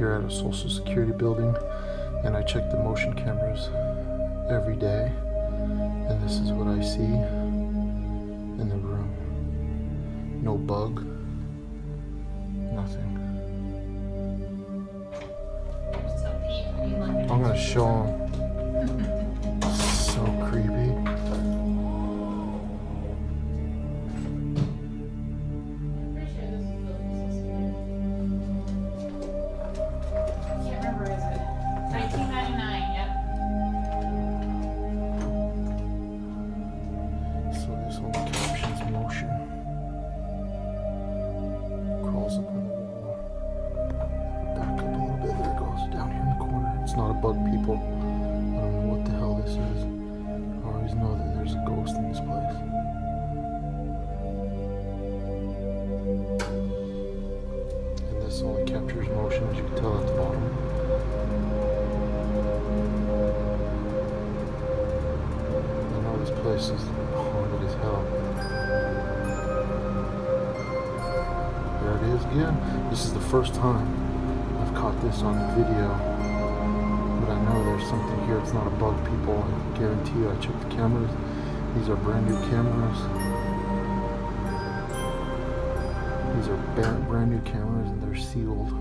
here at a Social Security building, and I check the motion cameras every day, and this is what I see in the room. No bug, nothing. I'm gonna show them. So creepy. It's not a bug, people. I don't know what the hell this is. I always know that there's a ghost in this place. And this only captures motion, as you can tell at the bottom. I know this place is haunted as hell. There it is again. This is the first time I've caught this on video. But I know there's something here. It's not a bug, people. I guarantee you. I checked the cameras. These are brand new cameras. These are brand new cameras, and they're sealed.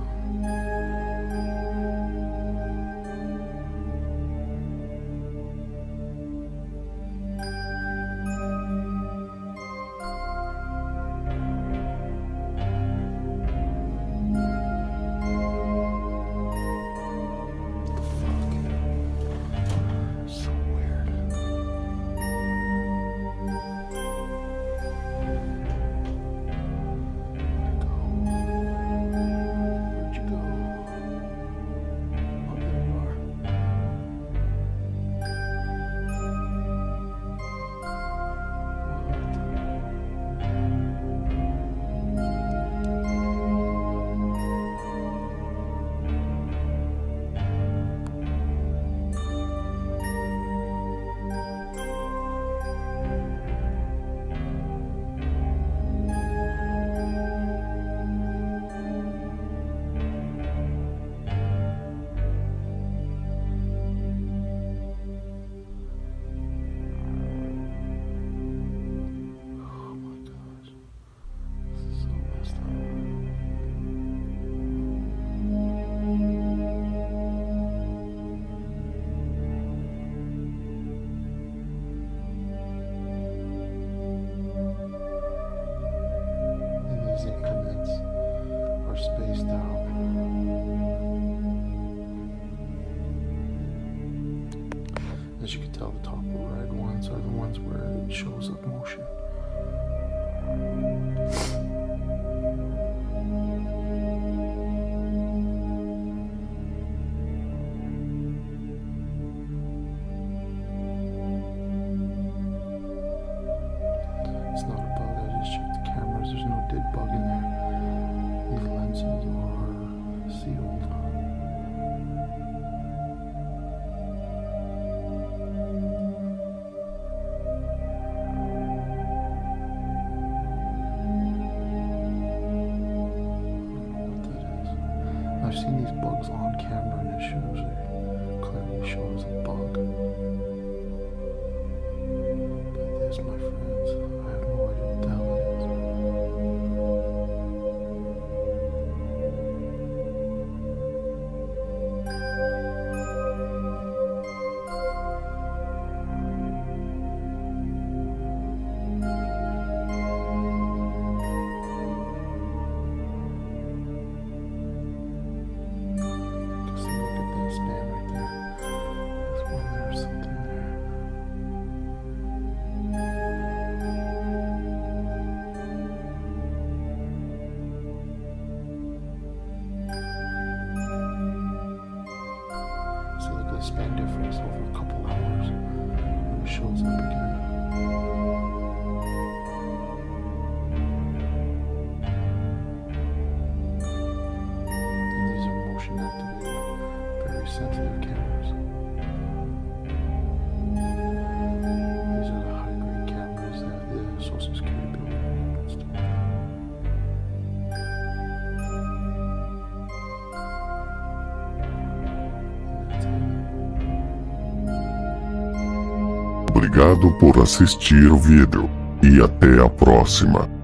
Increments are spaced out. As you can tell, the top red ones are the ones where it shows up motion. It's not a bug. I just checked the cameras. There's no dead bug in there. These lenses are sealed. I've seen these bugs on camera, and it clearly shows a bug. But this, my friends, I have no idea what the hell it is. Span difference over a couple hours when it shows up again. And these are motion activated, very sensitive cameras. These are the high grade cameras that the Social Security building installed. Obrigado por assistir o vídeo e até a próxima.